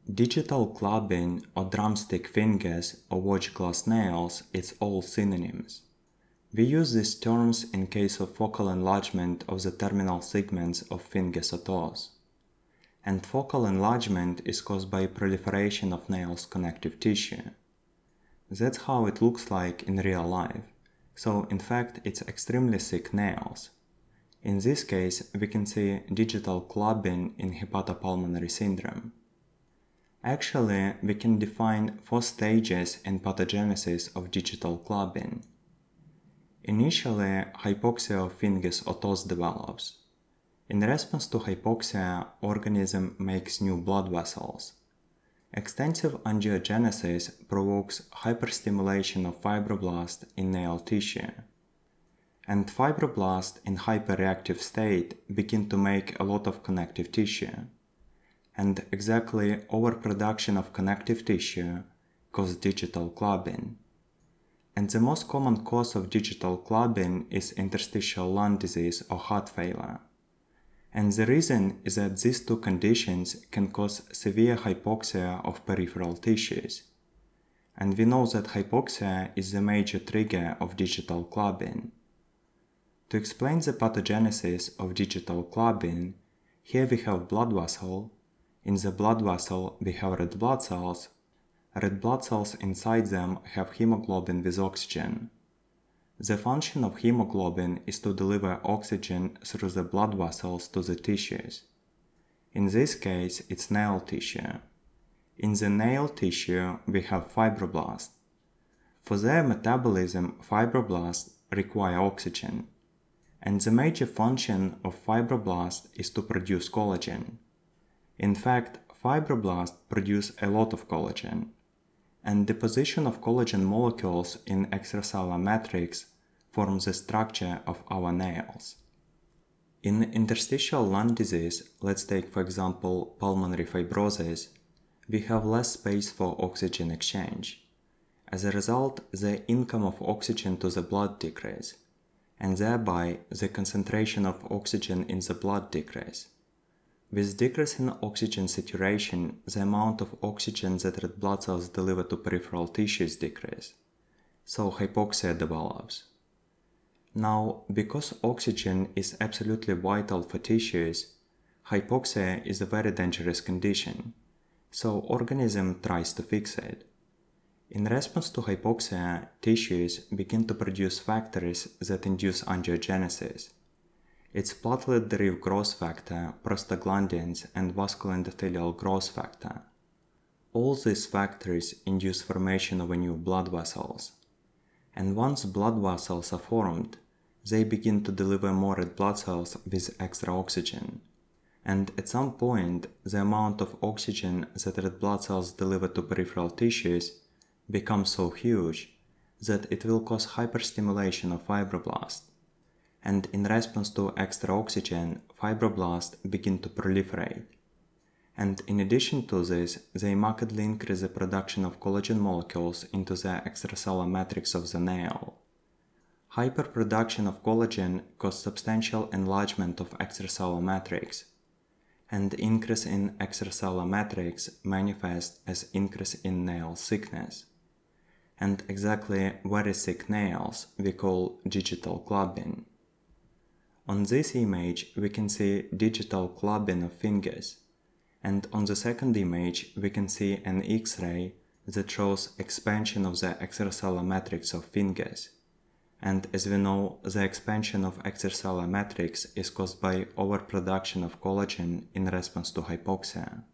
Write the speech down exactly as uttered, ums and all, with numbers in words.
Digital clubbing or drumstick fingers or watch glass nails, it's all synonyms. We use these terms in case of focal enlargement of the terminal segments of fingers or toes. And focal enlargement is caused by proliferation of nails' connective tissue. That's how it looks like in real life. So in fact, it's extremely thick nails. In this case, we can see digital clubbing in hepatopulmonary syndrome. Actually, we can define four stages in pathogenesis of digital clubbing. Initially, hypoxia of fingers or toes develops. In response to hypoxia, organism makes new blood vessels. Extensive angiogenesis provokes hyperstimulation of fibroblasts in nail tissue. And fibroblasts in hyperreactive state begin to make a lot of connective tissue. And exactly overproduction of connective tissue causes digital clubbing. And the most common cause of digital clubbing is interstitial lung disease or heart failure. And the reason is that these two conditions can cause severe hypoxia of peripheral tissues. And we know that hypoxia is the major trigger of digital clubbing. To explain the pathogenesis of digital clubbing, here we have blood vessel. In the blood vessel, we have red blood cells. Red blood cells inside them have hemoglobin with oxygen. The function of hemoglobin is to deliver oxygen through the blood vessels to the tissues. In this case, it's nail tissue. In the nail tissue, we have fibroblasts. For their metabolism, fibroblasts require oxygen. And the major function of fibroblasts is to produce collagen. In fact, fibroblasts produce a lot of collagen, and deposition of collagen molecules in extracellular matrix forms the structure of our nails. In interstitial lung disease, let's take for example pulmonary fibrosis, we have less space for oxygen exchange. As a result, the income of oxygen to the blood decreases, and thereby the concentration of oxygen in the blood decreases. With decrease in oxygen saturation, the amount of oxygen that red blood cells deliver to peripheral tissues decreases, so hypoxia develops. Now, because oxygen is absolutely vital for tissues, hypoxia is a very dangerous condition, so organism tries to fix it. In response to hypoxia, tissues begin to produce factors that induce angiogenesis. It's platelet-derived growth factor, prostaglandins, and vascular endothelial growth factor. All these factors induce formation of new blood vessels. And once blood vessels are formed, they begin to deliver more red blood cells with extra oxygen. And at some point, the amount of oxygen that red blood cells deliver to peripheral tissues becomes so huge that it will cause hyperstimulation of fibroblasts. And in response to extra oxygen, fibroblasts begin to proliferate. And in addition to this, they markedly increase the production of collagen molecules into the extracellular matrix of the nail. Hyperproduction of collagen causes substantial enlargement of extracellular matrix, and increase in extracellular matrix manifests as increase in nail thickness. And exactly very thick nails we call digital clubbing. On this image, we can see digital clubbing of fingers, and on the second image, we can see an X-ray that shows expansion of the extracellular matrix of fingers. And as we know, the expansion of extracellular matrix is caused by overproduction of collagen in response to hypoxia.